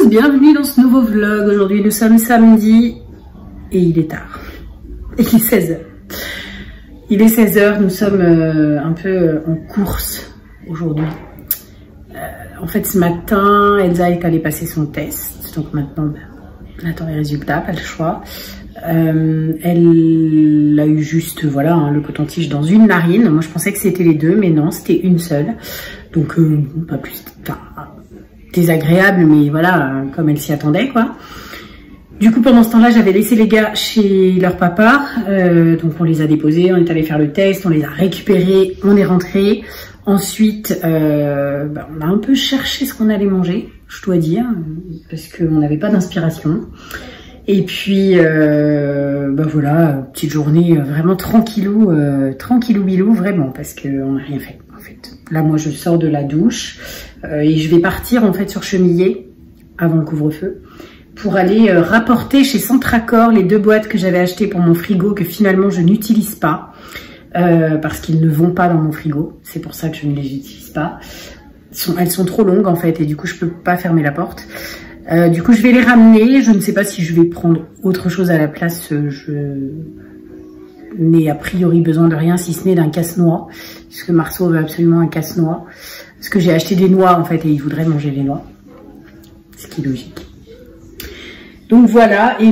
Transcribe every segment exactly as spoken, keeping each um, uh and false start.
bienvenue dans ce nouveau vlog. Aujourd'hui nous sommes samedi et il est tard. Il est seize heures. Il est seize heures, nous sommes euh, un peu en course aujourd'hui. Euh, en fait ce matin, Elsa est allée passer son test. Donc maintenant, ben, on attend les résultats, pas le choix. Euh, elle a eu juste voilà hein, le coton-tige dans une narine. Moi je pensais que c'était les deux, mais non, c'était une seule. Donc euh, pas plus enfin, désagréable, mais voilà, euh, comme elle s'y attendait quoi. Du coup pendant ce temps-là, j'avais laissé les gars chez leur papa. Euh, donc on les a déposés, on est allé faire le test, on les a récupérés, on est rentré. Ensuite, euh, bah, on a un peu cherché ce qu'on allait manger, je dois dire, parce qu'on n'avait pas d'inspiration. Et puis, euh, bah voilà, petite journée vraiment tranquillou, euh, tranquillou bilou, vraiment, parce qu'on n'a rien fait, en fait. Là, moi, je sors de la douche euh, et je vais partir, en fait, sur Chemillé, avant le couvre-feu, pour aller euh, rapporter chez Centracor les deux boîtes que j'avais achetées pour mon frigo, que finalement, je n'utilise pas, euh, parce qu'ils ne vont pas dans mon frigo. C'est pour ça que je ne les utilise pas. Elles sont, elles sont trop longues, en fait, et du coup, je peux pas fermer la porte. Euh, du coup, je vais les ramener. Je ne sais pas si je vais prendre autre chose à la place. Je n'ai a priori besoin de rien, si ce n'est d'un casse-noix. Puisque Marceau veut absolument un casse-noix. Parce que j'ai acheté des noix, en fait, et il voudrait manger les noix. Ce qui est logique. Donc voilà. Et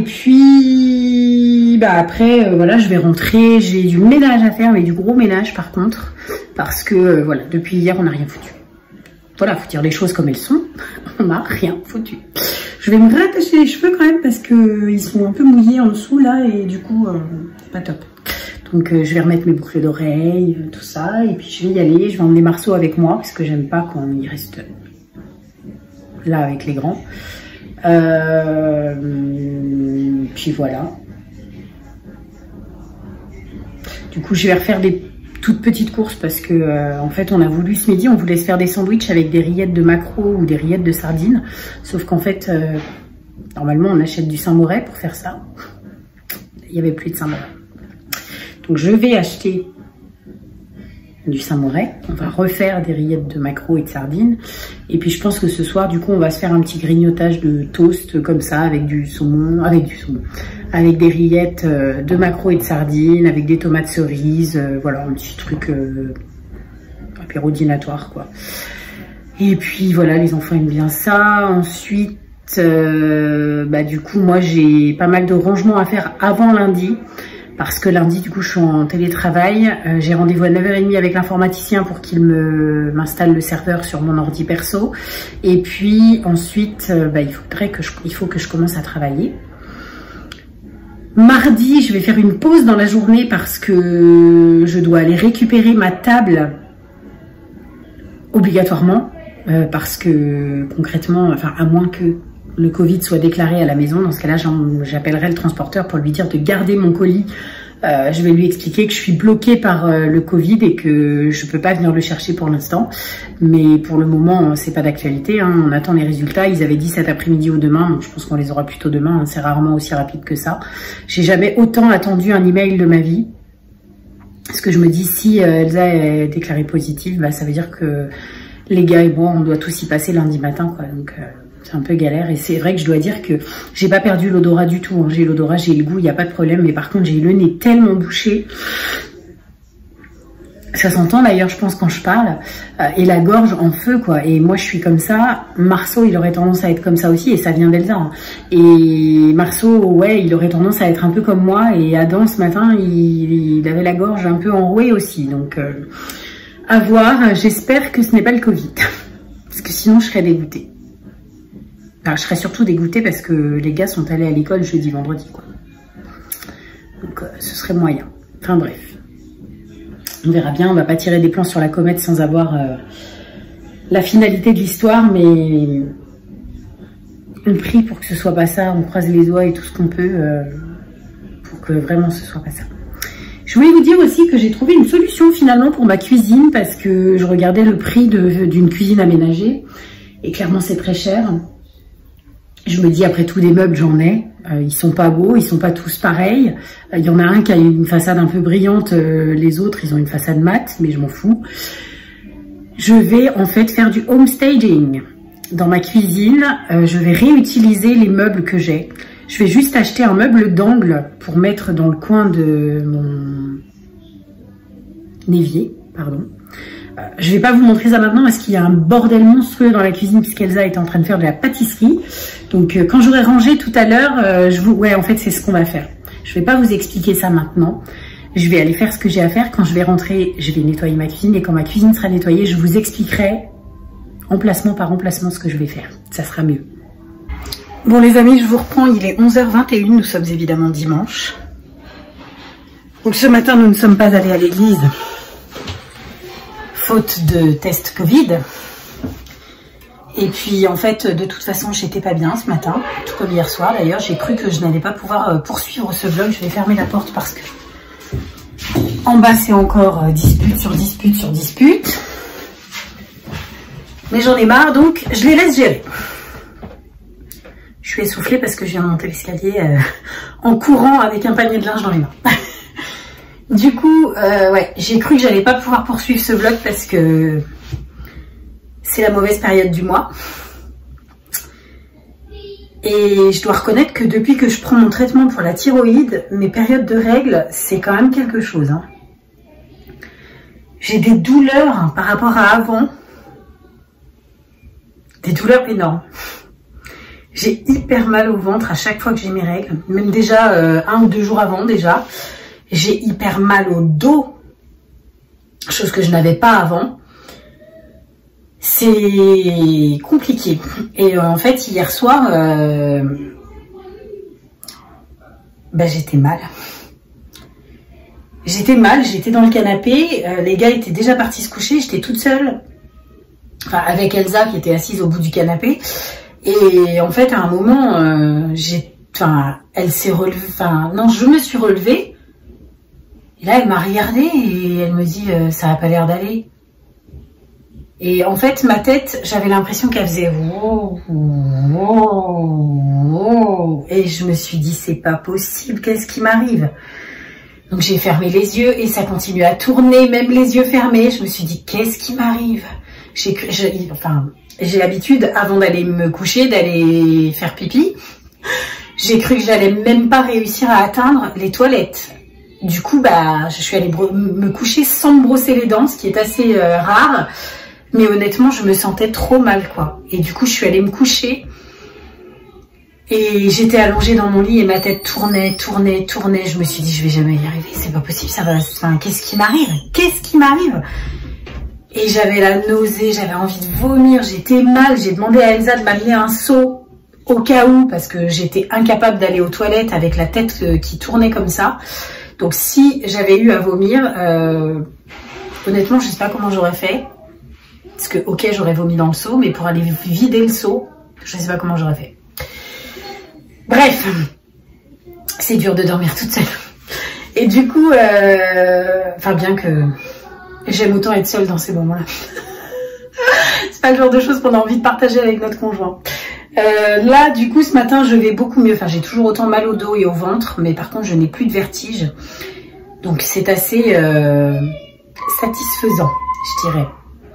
puis, bah après, euh, voilà, je vais rentrer. J'ai du ménage à faire, mais du gros ménage par contre. Parce que, euh, voilà, depuis hier, on n'a rien foutu. Voilà, faut dire les choses comme elles sont. On n'a rien foutu. Je vais me rattacher les cheveux quand même parce que ils sont un peu mouillés en dessous là et du coup, euh, c'est pas top. Donc euh, je vais remettre mes boucles d'oreilles, tout ça, et puis je vais y aller. Je vais emmener Marceau avec moi parce que j'aime pas quand il reste là avec les grands. Euh, puis voilà. Du coup, je vais refaire des toute petite course parce que euh, en fait on a voulu ce midi, on voulait se faire des sandwichs avec des rillettes de maquereau ou des rillettes de sardines, sauf qu'en fait euh, normalement on achète du Saint-Moret pour faire ça. Il n'y avait plus de Saint-Moret, donc je vais acheter du Saint-Moret. On va refaire des rillettes de maquereau et de sardines, et puis je pense que ce soir du coup on va se faire un petit grignotage de toast comme ça avec du saumon, avec du saumon avec des rillettes de maquereau et de sardines, avec des tomates cerises, euh, voilà, un petit truc euh, apérodinatoire, quoi. Et puis, voilà, les enfants aiment bien ça. Ensuite, euh, bah, du coup, moi, j'ai pas mal de rangements à faire avant lundi, parce que lundi, du coup, je suis en télétravail. Euh, j'ai rendez-vous à neuf heures trente avec l'informaticien pour qu'il me m'installe le serveur sur mon ordi perso. Et puis, ensuite, euh, bah, il faudrait que je, il faut que je commence à travailler. Mardi, je vais faire une pause dans la journée parce que je dois aller récupérer ma table obligatoirement euh, parce que concrètement, enfin à moins que le Covid soit déclaré à la maison, dans ce cas-là, j'appellerai le transporteur pour lui dire de garder mon colis. Euh, je vais lui expliquer que je suis bloquée par euh, le Covid et que je peux pas venir le chercher pour l'instant. Mais pour le moment, c'est pas d'actualité. Hein. On attend les résultats. Ils avaient dit cet après-midi ou demain, donc je pense qu'on les aura plutôt demain. Hein. C'est rarement aussi rapide que ça. J'ai jamais autant attendu un email de ma vie. Parce que je me dis, si euh, Elsa est déclarée positive, bah, ça veut dire que les gars et moi, on doit tous y passer lundi matin, quoi. Donc euh, c'est un peu galère, et c'est vrai que je dois dire que j'ai pas perdu l'odorat du tout. Hein. J'ai l'odorat, j'ai le goût, il n'y a pas de problème. Mais par contre, j'ai le nez tellement bouché. Ça s'entend d'ailleurs, je pense, quand je parle. Euh, et la gorge en feu, quoi. Et moi, je suis comme ça. Marceau, il aurait tendance à être comme ça aussi. Et ça vient d'Elsa. Hein. Et Marceau, ouais, il aurait tendance à être un peu comme moi. Et Adam, ce matin, il, il avait la gorge un peu enrouée aussi. Donc, euh, à voir. J'espère que ce n'est pas le Covid. Parce que sinon, je serais dégoûtée. Enfin, je serais surtout dégoûtée parce que les gars sont allés à l'école jeudi, vendredi, quoi. Donc, euh, ce serait moyen. Enfin, bref. On verra bien. On va pas tirer des plans sur la comète sans avoir euh, la finalité de l'histoire, mais on prie pour que ce soit pas ça. On croise les doigts et tout ce qu'on peut euh, pour que vraiment ce soit pas ça. Je voulais vous dire aussi que j'ai trouvé une solution finalement pour ma cuisine parce que je regardais le prix d'une cuisine aménagée et clairement c'est très cher. Je me dis, après tout, des meubles, j'en ai. Euh, ils sont pas beaux, ils sont pas tous pareils. Il euh, y en a un qui a une façade un peu brillante, euh, les autres, ils ont une façade mate, mais je m'en fous. Je vais en fait faire du home staging. dans ma cuisine, euh, je vais réutiliser les meubles que j'ai. Je vais juste acheter un meuble d'angle pour mettre dans le coin de mon évier, pardon. Euh, je vais pas vous montrer ça maintenant parce qu'il y a un bordel monstrueux dans la cuisine puisqu'Elsa est en train de faire de la pâtisserie. Donc euh, quand j'aurai rangé tout à l'heure, euh, je vous, ouais en fait c'est ce qu'on va faire. Je vais pas vous expliquer ça maintenant. Je vais aller faire ce que j'ai à faire. Quand je vais rentrer, je vais nettoyer ma cuisine et quand ma cuisine sera nettoyée, je vous expliquerai emplacement par emplacement ce que je vais faire. Ça sera mieux. Bon les amis, je vous reprends, il est onze heures vingt et une, nous sommes évidemment dimanche. Donc ce matin, nous ne sommes pas allés à l'église, faute de test Covid. Et puis en fait, de toute façon, j'étais pas bien ce matin, tout comme hier soir d'ailleurs. J'ai cru que je n'allais pas pouvoir poursuivre ce vlog. Je vais fermer la porte parce que en bas, c'est encore dispute sur dispute sur dispute. Mais j'en ai marre, donc je les laisse gérer. Je suis essoufflée parce que je viens de monter l'escalier euh, en courant avec un panier de linge dans les mains. Du coup, euh, ouais, j'ai cru que j'allais pas pouvoir poursuivre ce vlog parce que c'est la mauvaise période du mois. Et je dois reconnaître que depuis que je prends mon traitement pour la thyroïde, mes périodes de règles, c'est quand même quelque chose. Hein. J'ai des douleurs hein, par rapport à avant. Des douleurs énormes. J'ai hyper mal au ventre à chaque fois que j'ai mes règles. Même déjà euh, un ou deux jours avant déjà. J'ai hyper mal au dos. Chose que je n'avais pas avant. C'est compliqué. Et euh, en fait, hier soir, euh, bah, j'étais mal. J'étais mal, j'étais dans le canapé. Euh, les gars étaient déjà partis se coucher. J'étais toute seule. Enfin, avec Elsa qui était assise au bout du canapé. Et en fait, à un moment, euh, j'ai, enfin, elle s'est relevée. Enfin, non, je me suis relevée. Et là, elle m'a regardée et elle me dit, euh, ça n'a pas l'air d'aller. Et en fait, ma tête, j'avais l'impression qu'elle faisait wow, wow, wow. Et je me suis dit, c'est pas possible, qu'est-ce qui m'arrive? Donc j'ai fermé les yeux et ça continue à tourner, même les yeux fermés. Je me suis dit, qu'est-ce qui m'arrive? J'ai, j'ai, enfin, j'ai l'habitude, avant d'aller me coucher, d'aller faire pipi. J'ai cru que j'allais même pas réussir à atteindre les toilettes. Du coup, bah, je suis allée me coucher sans me brosser les dents, ce qui est assez euh, rare. Mais honnêtement, je me sentais trop mal, quoi. Et du coup, je suis allée me coucher. Et j'étais allongée dans mon lit et ma tête tournait, tournait, tournait. Je me suis dit, je vais jamais y arriver. C'est pas possible, ça va... Enfin, qu'est-ce qui m'arrive? Qu'est-ce qui m'arrive? Et j'avais la nausée, j'avais envie de vomir. J'étais mal. J'ai demandé à Elsa de m'amener un seau au cas où, parce que j'étais incapable d'aller aux toilettes avec la tête qui tournait comme ça. Donc, si j'avais eu à vomir, euh, honnêtement, je sais pas comment j'aurais fait. Parce que, ok, j'aurais vomi dans le seau, mais pour aller vider le seau, je ne sais pas comment j'aurais fait. Bref, c'est dur de dormir toute seule. Et du coup, euh, enfin bien que j'aime autant être seule dans ces moments-là. C'est pas le genre de choses qu'on a envie de partager avec notre conjoint. Euh, là, du coup, ce matin, je vais beaucoup mieux. Enfin, j'ai toujours autant mal au dos et au ventre, mais par contre, je n'ai plus de vertige. Donc, c'est assez euh, satisfaisant, je dirais.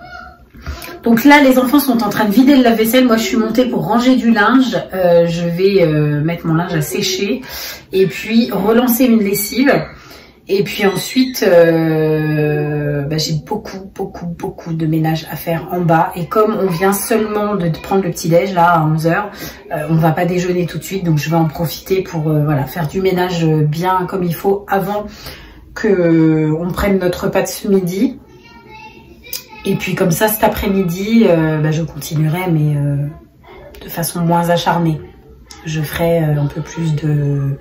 Donc là, les enfants sont en train de vider le lave-vaisselle. Moi, je suis montée pour ranger du linge. Euh, je vais euh, mettre mon linge à sécher et puis relancer une lessive. Et puis ensuite, euh, bah, j'ai beaucoup, beaucoup, beaucoup de ménage à faire en bas. Et comme on vient seulement de prendre le petit-déj, là, à onze heures, euh, on ne va pas déjeuner tout de suite. Donc, je vais en profiter pour euh, voilà, faire du ménage bien comme il faut avant qu'on prenne notre repas de ce midi. Et puis comme ça, cet après-midi, euh, bah, je continuerai, mais euh, de façon moins acharnée. Je ferai euh, un peu plus de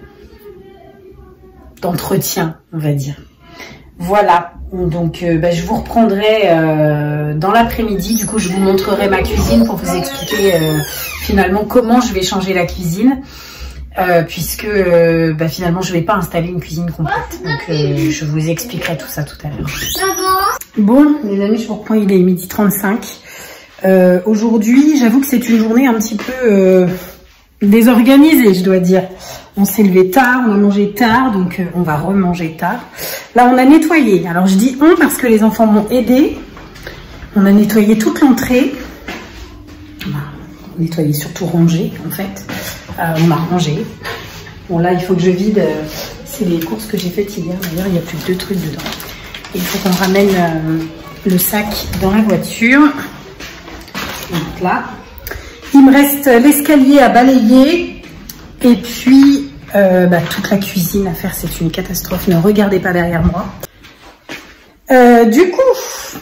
d'entretien, on va dire. Voilà, donc euh, bah, je vous reprendrai euh, dans l'après-midi. Du coup, je vous montrerai ma cuisine pour vous expliquer euh, finalement comment je vais changer la cuisine. Euh, puisque euh, bah, finalement je vais pas installer une cuisine complète, donc euh, je vous expliquerai tout ça tout à l'heure. Bon les amis, je vous reprends, il est midi trente-cinq. Euh, aujourd'hui j'avoue que c'est une journée un petit peu euh, désorganisée, je dois dire. On s'est levé tard, on a mangé tard, donc euh, on va remanger tard. Là on a nettoyé, alors je dis on parce que les enfants m'ont aidé. On a nettoyé toute l'entrée. nettoyer, surtout ranger en fait. Euh, on a rangé. Bon là, il faut que je vide. Euh, c'est les courses que j'ai faites hier. D'ailleurs, il y a plus que deux trucs dedans. Et il faut qu'on ramène euh, le sac dans la voiture. Donc là, il me reste l'escalier à balayer et puis euh, bah, toute la cuisine à faire. C'est une catastrophe. Ne regardez pas derrière moi. Euh, du coup,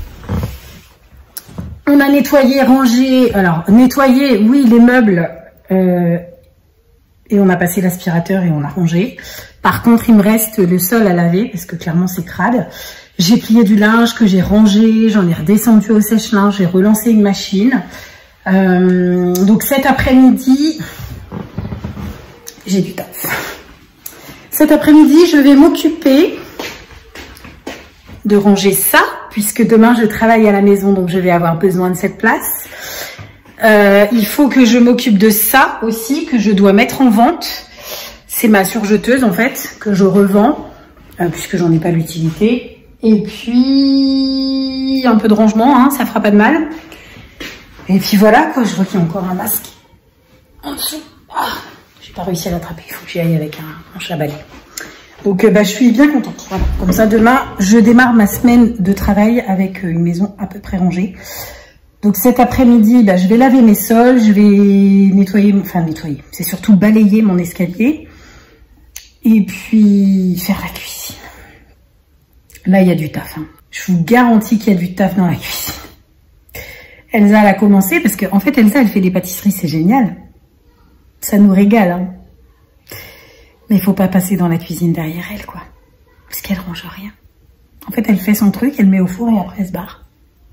on a nettoyé, rangé. Alors, nettoyé, oui, les meubles. Euh, et on a passé l'aspirateur et on a rangé. Par contre, il me reste le sol à laver parce que clairement, c'est crade. J'ai plié du linge que j'ai rangé. J'en ai redescendu au sèche-linge. J'ai relancé une machine. Euh, donc, cet après-midi, j'ai du taf. Cet après-midi, je vais m'occuper de ranger ça, puisque demain je travaille à la maison, donc je vais avoir besoin de cette place. Euh, il faut que je m'occupe de ça aussi, que je dois mettre en vente. C'est ma surjeteuse en fait, que je revends, euh, puisque j'en ai pas l'utilité. Et puis un peu de rangement, hein, ça fera pas de mal. Et puis voilà, quoi, je vois qu'il y a encore un masque en dessous. Ah, j'ai pas réussi à l'attraper, il faut que j'y aille avec un, un chabalai. Donc bah, je suis bien contente. Voilà. Comme ça, demain, je démarre ma semaine de travail avec une maison à peu près rangée. Donc cet après-midi, bah, je vais laver mes sols, je vais nettoyer, enfin nettoyer, c'est surtout balayer mon escalier. Et puis faire la cuisine. Là, il y a du taf. Hein. Je vous garantis qu'il y a du taf dans la cuisine. Elsa, elle a commencé parce qu'en en fait, Elsa, elle fait des pâtisseries, c'est génial. Ça nous régale, hein. Mais il faut pas passer dans la cuisine derrière elle, quoi. Parce qu'elle range rien. En fait, elle fait son truc, elle met au four et après elle se barre.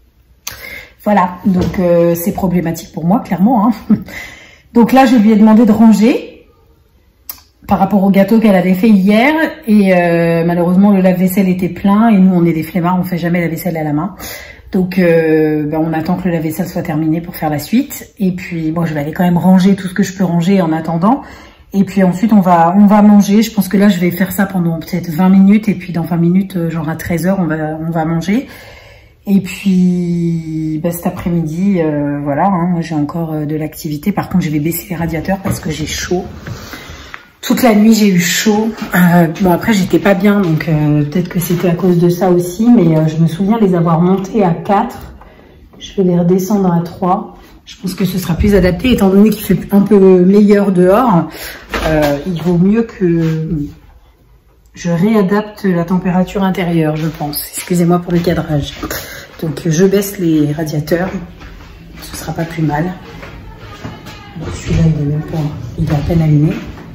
Voilà, donc euh, c'est problématique pour moi, clairement. Hein. Donc là, je lui ai demandé de ranger par rapport au gâteau qu'elle avait fait hier. Et euh, malheureusement, le lave-vaisselle était plein. Et nous, on est des flemmards, on fait jamais la vaisselle à la main. Donc, euh, ben, on attend que le lave-vaisselle soit terminé pour faire la suite. Et puis, bon, je vais aller quand même ranger tout ce que je peux ranger en attendant. Et puis ensuite, on va on va manger. Je pense que là, je vais faire ça pendant peut-être vingt minutes. Et puis dans vingt minutes, genre à treize heures, on va, on va manger. Et puis, bah, cet après-midi, euh, voilà, hein, j'ai encore euh, de l'activité. Par contre, je vais baisser les radiateurs parce que j'ai chaud. Toute la nuit, j'ai eu chaud. Euh, bon, après, j'étais pas bien. Donc euh, peut-être que c'était à cause de ça aussi. Mais euh, je me souviens les avoir montés à quatre. Je vais les redescendre à trois. Je pense que ce sera plus adapté, étant donné qu'il fait un peu meilleur dehors. Euh, il vaut mieux que je réadapte la température intérieure, je pense. Excusez-moi pour le cadrage. Donc, je baisse les radiateurs. Ce sera pas plus mal. Celui-là, il est même pas, il est à peine allumé.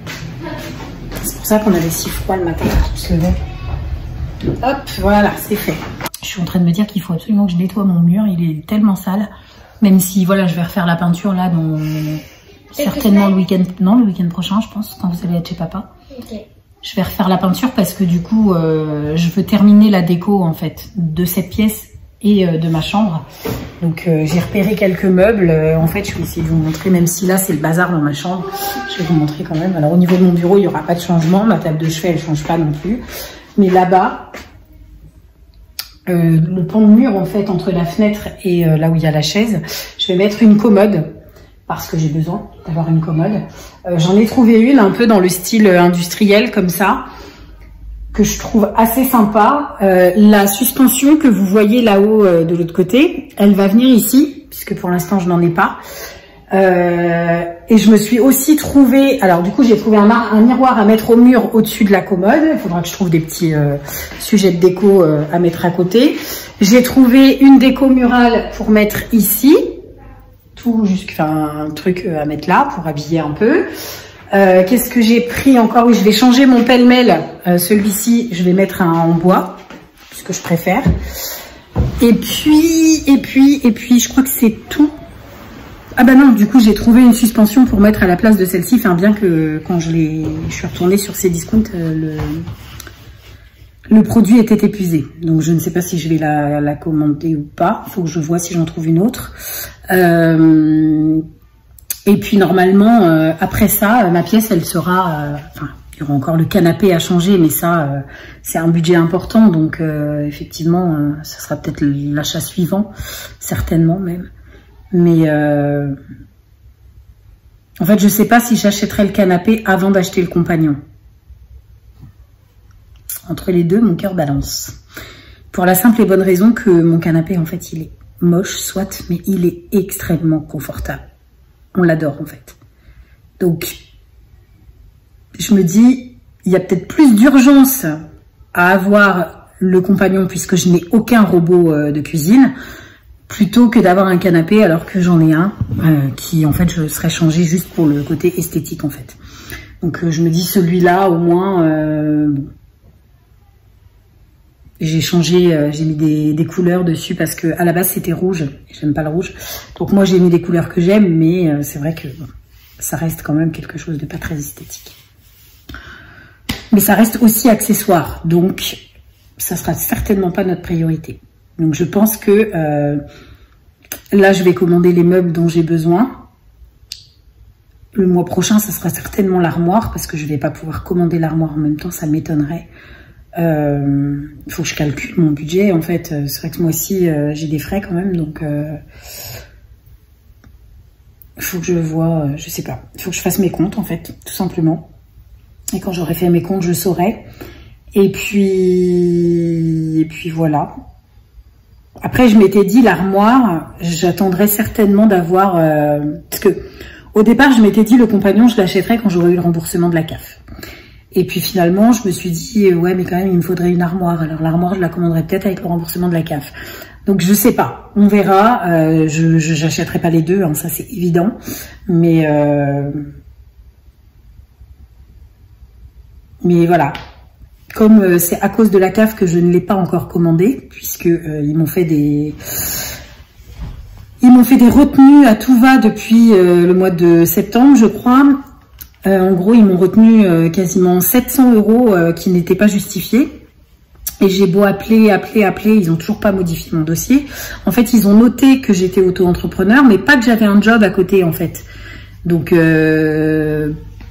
C'est pour ça qu'on avait si froid le matin quand on se levait. Hop, voilà, c'est fait. Je suis en train de me dire qu'il faut absolument que je nettoie mon mur. Il est tellement sale. Même si, voilà, je vais refaire la peinture là, dans certainement le week-end, non, le week-end prochain, je pense, quand vous allez être chez papa. Ok. Je vais refaire la peinture parce que du coup, euh, je veux terminer la déco, en fait, de cette pièce et euh, de ma chambre. Donc, euh, j'ai repéré quelques meubles. Euh, en fait, je vais essayer de vous montrer, même si là, c'est le bazar dans ma chambre. Je vais vous montrer quand même. Alors, au niveau de mon bureau, il n'y aura pas de changement. Ma table de chevet, elle ne change pas non plus. Mais là-bas, Euh, le pont de mur en fait entre la fenêtre et euh, là où il y a la chaise, je vais mettre une commode parce que j'ai besoin d'avoir une commode. Euh, J'en ai trouvé une un peu dans le style industriel comme ça que je trouve assez sympa. Euh, la suspension que vous voyez là-haut euh, de l'autre côté, elle va venir ici puisque pour l'instant je n'en ai pas. Euh, et je me suis aussi trouvé, alors du coup j'ai trouvé un, un miroir à mettre au mur au-dessus de la commode. Il faudra que je trouve des petits euh, sujets de déco euh, à mettre à côté. J'ai trouvé une déco murale pour mettre ici, tout jusqu'à un truc à mettre là pour habiller un peu. Euh, Qu'est-ce que j'ai pris encore? Oui, je vais changer mon pêle-mêle. Euh, Celui-ci, je vais mettre un en bois, puisque je préfère. Et puis, et puis, et puis, je crois que c'est tout. Ah bah non, du coup j'ai trouvé une suspension pour mettre à la place de celle-ci, enfin bien que quand je l'ai, je suis retournée sur ces discounts, euh, le, le produit était épuisé. Donc je ne sais pas si je vais la, la commander ou pas, il faut que je vois si j'en trouve une autre. Euh, et puis normalement, euh, après ça, ma pièce elle sera, euh, enfin il y aura encore le canapé à changer, mais ça euh, c'est un budget important, donc euh, effectivement euh, ça sera peut-être l'achat suivant, certainement même. Mais, euh, En fait, je sais pas si j'achèterais le canapé avant d'acheter le compagnon. Entre les deux, mon cœur balance. Pour la simple et bonne raison que mon canapé, en fait, il est moche, soit, mais il est extrêmement confortable. On l'adore, en fait. Donc, je me dis, il y a peut-être plus d'urgence à avoir le compagnon puisque je n'ai aucun robot euh, de cuisine, plutôt que d'avoir un canapé alors que j'en ai un euh, qui, en fait, je serais changé juste pour le côté esthétique, en fait. Donc, euh, je me dis, celui-là, au moins... Euh, bon. J'ai changé, euh, j'ai mis des, des couleurs dessus parce que à la base c'était rouge, j'aime pas le rouge. Donc moi j'ai mis des couleurs que j'aime, mais euh, c'est vrai que bon, ça reste quand même quelque chose de pas très esthétique. Mais ça reste aussi accessoire, donc ça sera certainement pas notre priorité. Donc je pense que euh, là je vais commander les meubles dont j'ai besoin. Le mois prochain, ça sera certainement l'armoire parce que je vais pas pouvoir commander l'armoire en même temps, ça m'étonnerait. Il euh, faut que je calcule mon budget, en fait. C'est vrai que moi aussi, euh, j'ai des frais quand même, donc il euh, faut que je vois, euh, je sais pas, il faut que je fasse mes comptes, en fait, tout simplement. Et quand j'aurai fait mes comptes, je saurai. Et puis, et puis voilà. Après, je m'étais dit, l'armoire, j'attendrai certainement d'avoir... Euh, parce que au départ, je m'étais dit, le compagnon, je l'achèterais quand j'aurai eu le remboursement de la C A F. Et puis finalement, je me suis dit, ouais, mais quand même, il me faudrait une armoire. Alors l'armoire, je la commanderai peut-être avec le remboursement de la C A F. Donc je sais pas, on verra. Euh, je j'achèterai pas les deux, hein, ça c'est évident. Mais euh, mais voilà. Comme euh, c'est à cause de la C A F que je ne l'ai pas encore commandé, puisque euh, ils m'ont fait des ils m'ont fait des retenues à tout va depuis euh, le mois de septembre, je crois. Euh, en gros, ils m'ont retenu euh, quasiment sept cents euros euh, qui n'étaient pas justifiés. Et j'ai beau appeler, appeler, appeler, ils ont toujours pas modifié mon dossier. En fait, ils ont noté que j'étais auto-entrepreneur, mais pas que j'avais un job à côté, en fait. Donc, euh,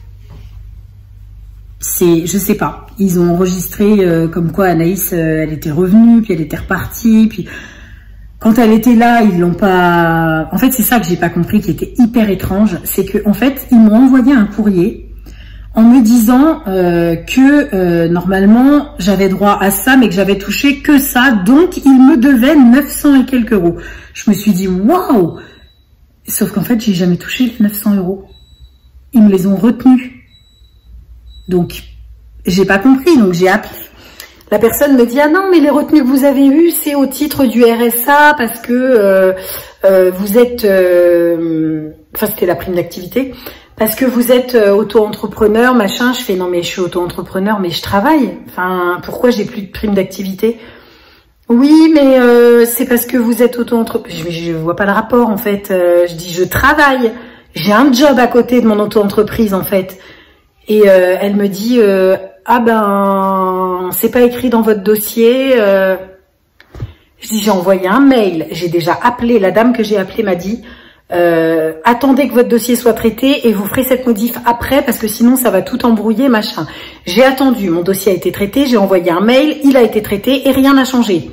c'est, je sais pas. Ils ont enregistré euh, comme quoi Anaïs, euh, elle était revenue, puis elle était repartie, puis... Quand elle était là, ils l'ont pas... En fait, c'est ça que j'ai pas compris, qui était hyper étrange. C'est que, en fait, ils m'ont envoyé un courrier en me disant euh, que, euh, normalement, j'avais droit à ça, mais que j'avais touché que ça. Donc, ils me devaient neuf cents et quelques euros. Je me suis dit, waouh! Sauf qu'en fait, j'ai jamais touché les neuf cents euros. Ils me les ont retenus. Donc, j'ai pas compris. Donc, j'ai appelé. La personne me dit, ah non, mais les retenues que vous avez eues, c'est au titre du R S A parce que euh, euh, vous êtes... Euh, enfin, c'était la prime d'activité. Parce que vous êtes euh, auto-entrepreneur, machin. Je fais, non, mais je suis auto-entrepreneur, mais je travaille. Enfin, pourquoi j'ai plus de prime d'activité? Oui, mais euh, c'est parce que vous êtes auto-entrepreneur. Je, je vois pas le rapport, en fait. Euh, je dis, je travaille. J'ai un job à côté de mon auto-entreprise, en fait. Et euh, elle me dit... Euh, ah ben, c'est pas écrit dans votre dossier. Euh... Je dis, j'ai envoyé un mail. J'ai déjà appelé. La dame que j'ai appelée m'a dit, euh, attendez que votre dossier soit traité et vous ferez cette modif après parce que sinon ça va tout embrouiller, machin. J'ai attendu. Mon dossier a été traité. J'ai envoyé un mail. Il a été traité et rien n'a changé.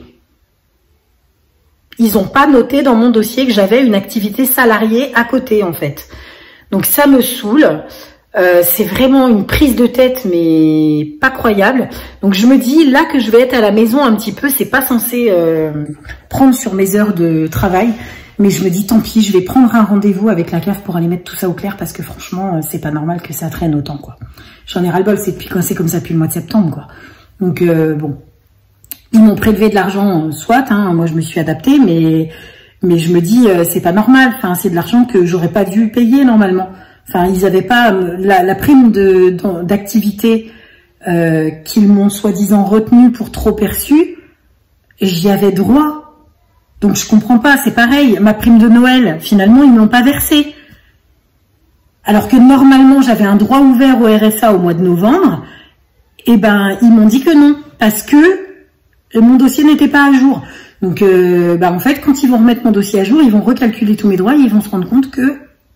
Ils n'ont pas noté dans mon dossier que j'avais une activité salariée à côté, en fait. Donc ça me saoule. Euh, c'est vraiment une prise de tête, mais pas croyable. Donc je me dis là que je vais être à la maison un petit peu, c'est pas censé euh, prendre sur mes heures de travail, mais je me dis tant pis, je vais prendre un rendez-vous avec la C A F pour aller mettre tout ça au clair parce que franchement, c'est pas normal que ça traîne autant, quoi. J'en ai ras-le-bol, c'est depuis quand c'est comme ça depuis le mois de septembre, quoi. Donc euh, bon, ils m'ont prélevé de l'argent, soit, hein, moi je me suis adaptée, mais mais je me dis euh, c'est pas normal. Enfin, c'est de l'argent que j'aurais pas dû payer normalement. Enfin, ils n'avaient pas la, la prime de d'activité euh, qu'ils m'ont soi-disant retenue pour trop perçue. J'y avais droit. Donc je comprends pas. C'est pareil. Ma prime de Noël, finalement, ils m'ont pas versé. Alors que normalement, j'avais un droit ouvert au R S A au mois de novembre. Et ben, ils m'ont dit que non parce que mon dossier n'était pas à jour. Donc, euh, bah en fait, quand ils vont remettre mon dossier à jour, ils vont recalculer tous mes droits et ils vont se rendre compte que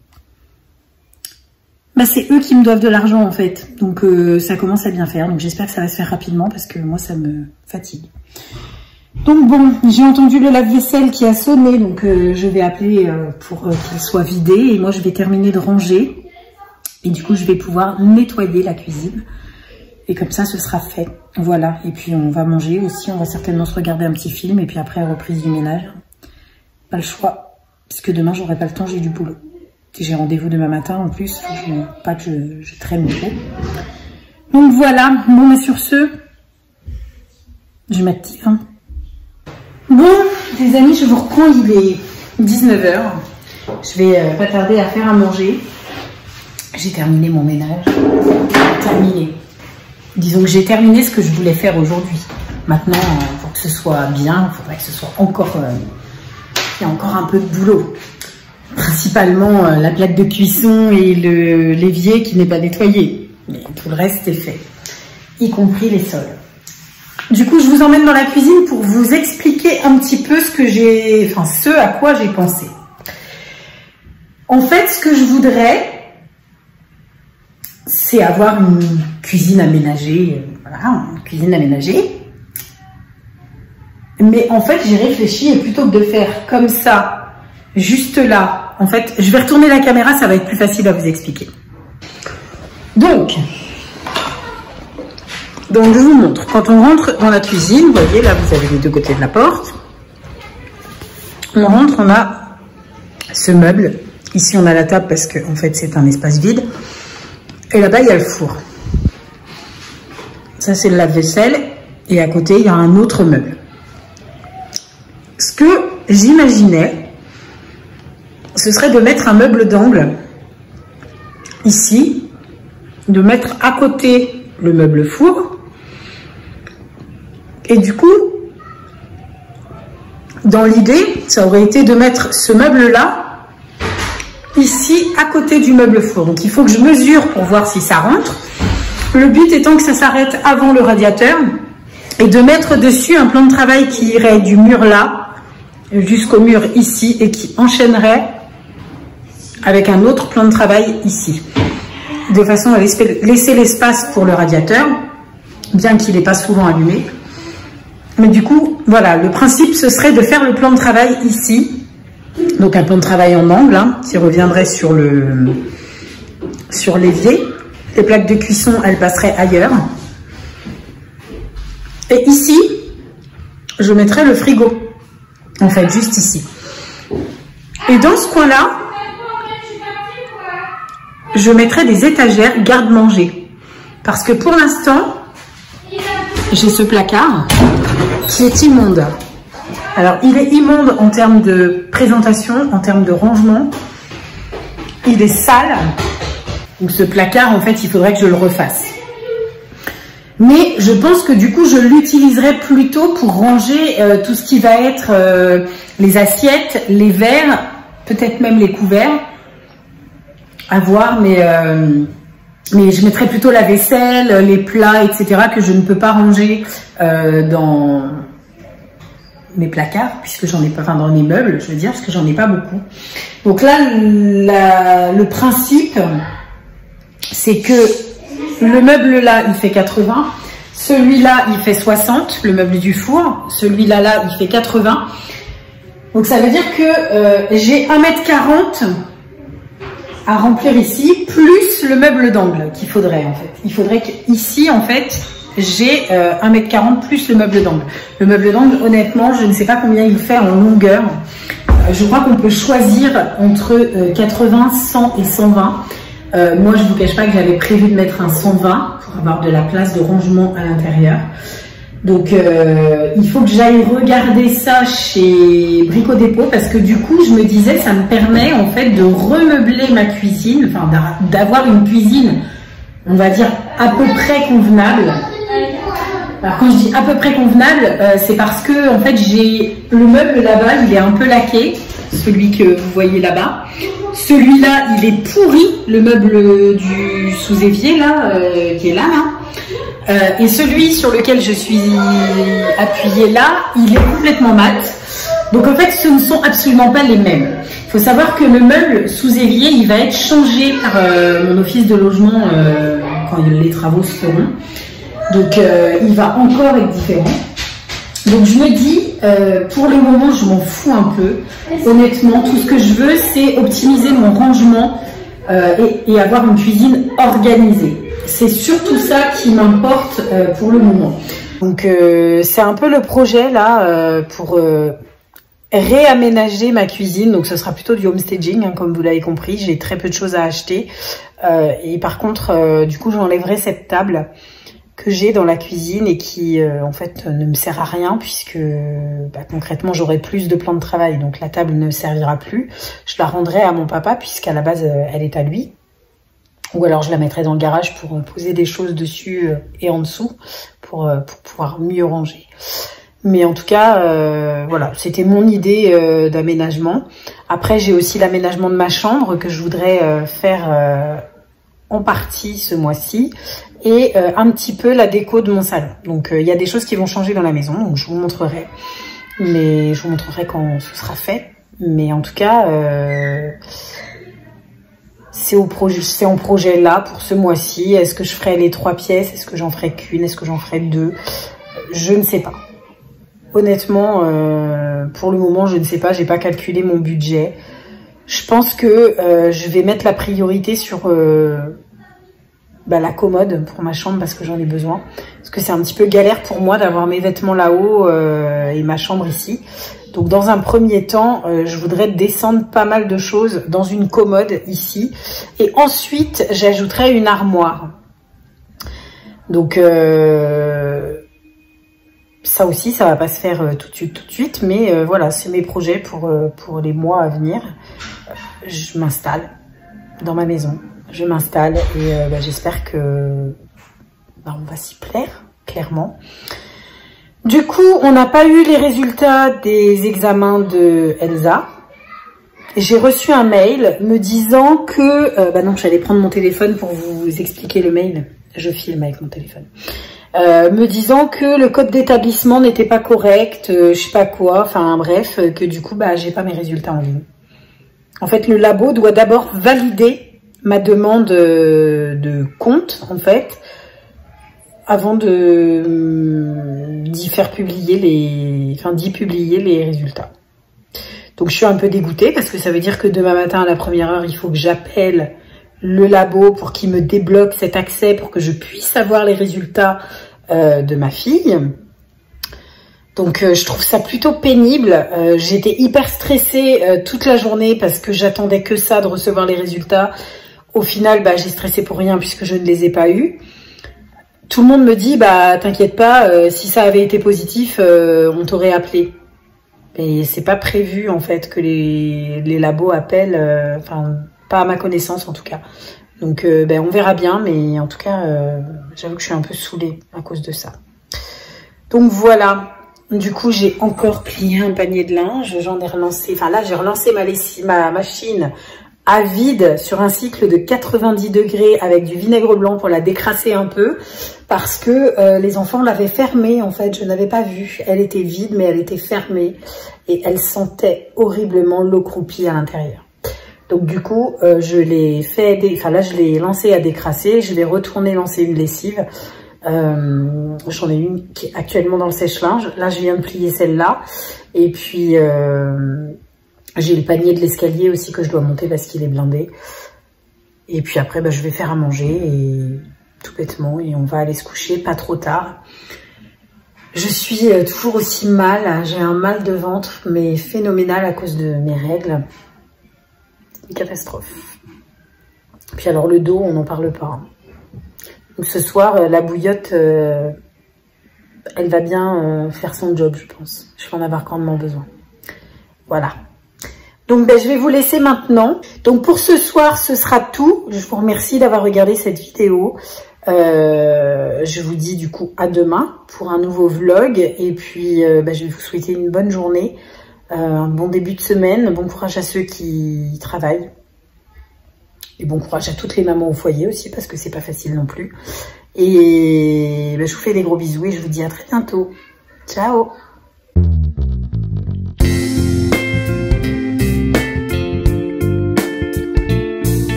bah, c'est eux qui me doivent de l'argent, en fait. Donc, euh, ça commence à bien faire. Donc, j'espère que ça va se faire rapidement parce que moi, ça me fatigue. Donc, bon, j'ai entendu le lave-vaisselle qui a sonné. Donc, euh, je vais appeler euh, pour euh, qu'il soit vidé. Et moi, je vais terminer de ranger. Et du coup, je vais pouvoir nettoyer la cuisine. Et comme ça, ce sera fait. Voilà. Et puis, on va manger aussi. On va certainement se regarder un petit film. Et puis après, reprise du ménage. Pas le choix. Parce que demain, j'aurai pas le temps, j'ai du boulot. J'ai rendez-vous demain matin en plus. Faut que je, pas que je, je traîne trop. Donc voilà. Bon, mais sur ce, je m'active. Hein. Bon, les amis, je vous reprends. Il est dix-neuf heures. Je vais euh, pas tarder à faire à manger. J'ai terminé mon ménage. Terminé. Disons que j'ai terminé ce que je voulais faire aujourd'hui. Maintenant, euh, pour que ce soit bien, il faudrait que ce soit encore... Euh, il y a encore un peu de boulot. Principalement euh, la plaque de cuisson et le l'évier qui n'est pas nettoyé. Mais tout le reste est fait. Y compris les sols. Du coup, je vous emmène dans la cuisine pour vous expliquer un petit peu ce que j'ai... Enfin, ce à quoi j'ai pensé. En fait, ce que je voudrais... c'est avoir une cuisine aménagée, voilà, une cuisine aménagée. Mais en fait, j'ai réfléchi et plutôt que de faire comme ça, juste là, en fait, je vais retourner la caméra, ça va être plus facile à vous expliquer. Donc, donc je vous montre. Quand on rentre dans la cuisine, vous voyez, là, vous avez les deux côtés de la porte. On rentre, on a ce meuble. Ici, on a la table parce que, en fait, c'est un espace vide. Et là-bas, il y a le four. Ça, c'est le lave-vaisselle. Et à côté, il y a un autre meuble. Ce que j'imaginais, ce serait de mettre un meuble d'angle ici, de mettre à côté le meuble four. Et du coup, dans l'idée, ça aurait été de mettre ce meuble-là ici à côté du meuble four. Donc il faut que je mesure pour voir si ça rentre. Le but étant que ça s'arrête avant le radiateur et de mettre dessus un plan de travail qui irait du mur là jusqu'au mur ici et qui enchaînerait avec un autre plan de travail ici. De façon à laisser l'espace pour le radiateur, bien qu'il n'est pas souvent allumé. Mais du coup, voilà, le principe ce serait de faire le plan de travail ici. Donc un plan de travail en angle, hein, qui reviendrait sur le sur l'évier. Les plaques de cuisson, elles passeraient ailleurs. Et ici, je mettrais le frigo. En fait, juste ici. Et dans ce coin-là, je mettrais des étagères garde-manger. Parce que pour l'instant, j'ai ce placard qui est immonde. Alors, il est immonde en termes de présentation, en termes de rangement. Il est sale. Donc, ce placard, en fait, il faudrait que je le refasse. Mais je pense que du coup, je l'utiliserai plutôt pour ranger euh, tout ce qui va être euh, les assiettes, les verres, peut-être même les couverts. À voir, mais, euh, mais je mettrai plutôt la vaisselle, les plats, et cetera que je ne peux pas ranger euh, dans mes placards, puisque j'en ai pas, enfin dans mes meubles, je veux dire, parce que j'en ai pas beaucoup. Donc là, la, le principe, c'est que le meuble là, il fait quatre-vingts. Celui-là, il fait soixante, le meuble du four. Celui-là, là, il fait quatre-vingts. Donc ça veut dire que euh, j'ai un mètre quarante à remplir ici, plus le meuble d'angle qu'il faudrait en fait. Il faudrait qu'ici, en fait, j'ai euh, un mètre quarante plus le meuble d'angle. Le meuble d'angle, honnêtement, je ne sais pas combien il fait en longueur. Euh, je crois qu'on peut choisir entre euh, quatre-vingts, cent et cent vingt. Euh, moi, je ne vous cache pas que j'avais prévu de mettre un cent vingt pour avoir de la place de rangement à l'intérieur. Donc, euh, il faut que j'aille regarder ça chez Brico Dépôt parce que du coup, je me disais, ça me permet en fait de remeubler ma cuisine, enfin d'avoir une cuisine, on va dire, à peu près convenable. Alors, quand je dis à peu près convenable, euh, c'est parce que en fait, j'ai le meuble là-bas, il est un peu laqué, celui que vous voyez là-bas. Celui-là, il est pourri, le meuble du sous-évier, là, euh, qui est là, là. Euh, et celui sur lequel je suis appuyée là, il est complètement mat. Donc en fait, ce ne sont absolument pas les mêmes. Il faut savoir que le meuble sous-évier, il va être changé par euh, mon office de logement euh, quand les travaux se feront. Donc euh, il va encore être différent. Donc je me dis, euh, pour le moment, je m'en fous un peu. Honnêtement, tout ce que je veux, c'est optimiser mon rangement euh, et, et avoir une cuisine organisée. C'est surtout ça qui m'importe euh, pour le moment. Donc euh, c'est un peu le projet là euh, pour euh, réaménager ma cuisine. Donc ce sera plutôt du homestaging, hein, comme vous l'avez compris. J'ai très peu de choses à acheter. Euh, et par contre, euh, du coup, j'enlèverai cette table que j'ai dans la cuisine et qui euh, en fait ne me sert à rien puisque bah, concrètement j'aurai plus de plans de travail. Donc la table ne servira plus. Je la rendrai à mon papa puisqu'à la base euh, elle est à lui. Ou alors je la mettrai dans le garage pour poser des choses dessus et en dessous pour, pour pouvoir mieux ranger. Mais en tout cas, euh, voilà, c'était mon idée euh, d'aménagement. Après, j'ai aussi l'aménagement de ma chambre que je voudrais euh, faire euh, en partie ce mois-ci. Et euh, un petit peu la déco de mon salon. Donc il euh, y a des choses qui vont changer dans la maison, donc je vous montrerai. Mais je vous montrerai quand ce sera fait. Mais en tout cas... Euh, C'est au projet, c'est en projet là pour ce mois-ci. Est-ce que je ferai les trois pièces? Est-ce que j'en ferai qu'une? Est-ce que j'en ferai deux? Je ne sais pas. Honnêtement, euh, pour le moment, je ne sais pas. J'ai pas calculé mon budget. Je pense que euh, je vais mettre la priorité sur euh, bah, la commode pour ma chambre parce que j'en ai besoin. Parce que c'est un petit peu galère pour moi d'avoir mes vêtements là-haut euh, et ma chambre ici. Donc dans un premier temps, euh, je voudrais descendre pas mal de choses dans une commode ici. Et ensuite, j'ajouterai une armoire. Donc euh, ça aussi, ça va pas se faire euh, tout de suite, tout de suite. Mais euh, voilà, c'est mes projets pour, euh, pour les mois à venir. Je m'installe dans ma maison. Je m'installe et euh, bah, j'espère que bah, on va s'y plaire, clairement. Du coup, on n'a pas eu les résultats des examens de Elsa. J'ai reçu un mail me disant que... Euh, bah non, j'allais prendre mon téléphone pour vous expliquer le mail. Je filme avec mon téléphone. Euh, me disant que le code d'établissement n'était pas correct, euh, je sais pas quoi, enfin bref, que du coup, bah j'ai pas mes résultats en ligne. En fait, le labo doit d'abord valider ma demande de compte, en fait, avant de d'y faire publier les, enfin d'y publier les résultats. Donc je suis un peu dégoûtée parce que ça veut dire que demain matin à la première heure, il faut que j'appelle le labo pour qu'il me débloque cet accès pour que je puisse avoir les résultats euh, de ma fille. Donc euh, je trouve ça plutôt pénible. Euh, J'étais hyper stressée euh, toute la journée parce que j'attendais que ça de recevoir les résultats. Au final, bah, j'ai stressé pour rien puisque je ne les ai pas eus. Tout le monde me dit, bah t'inquiète pas, euh, si ça avait été positif, euh, on t'aurait appelé. Et c'est pas prévu en fait que les, les labos appellent, euh, enfin pas à ma connaissance en tout cas. Donc euh, ben, on verra bien, mais en tout cas, euh, j'avoue que je suis un peu saoulée à cause de ça. Donc voilà, du coup j'ai encore plié un panier de linge, j'en ai relancé, enfin là j'ai relancé ma, ma machine à vide sur un cycle de quatre-vingt-dix degrés avec du vinaigre blanc pour la décrasser un peu parce que euh, les enfants l'avaient fermée en fait, je n'avais pas vu. Elle était vide mais elle était fermée et elle sentait horriblement l'eau croupie à l'intérieur. Donc du coup, euh, je l'ai fait, enfin là je l'ai lancé à décrasser, je vais retourner lancer une lessive. Euh, J'en ai une qui est actuellement dans le sèche-linge. Là je viens de plier celle-là et puis... Euh, j'ai le panier de l'escalier aussi que je dois monter parce qu'il est blindé. Et puis après, bah, je vais faire à manger et tout bêtement. Et on va aller se coucher, pas trop tard. Je suis toujours aussi mal. J'ai un mal de ventre, mais phénoménal à cause de mes règles. Une catastrophe. Puis alors le dos, on n'en parle pas. Donc ce soir, la bouillotte, euh, elle va bien euh, faire son job, je pense. Je vais en avoir grandement besoin. Voilà. Donc ben, je vais vous laisser maintenant. Donc pour ce soir, ce sera tout. Je vous remercie d'avoir regardé cette vidéo. Euh, je vous dis du coup à demain pour un nouveau vlog. Et puis euh, ben, je vais vous souhaiter une bonne journée, euh, un bon début de semaine. Bon courage à ceux qui travaillent. Et bon courage à toutes les mamans au foyer aussi parce que c'est pas facile non plus. Et ben, je vous fais des gros bisous et je vous dis à très bientôt. Ciao!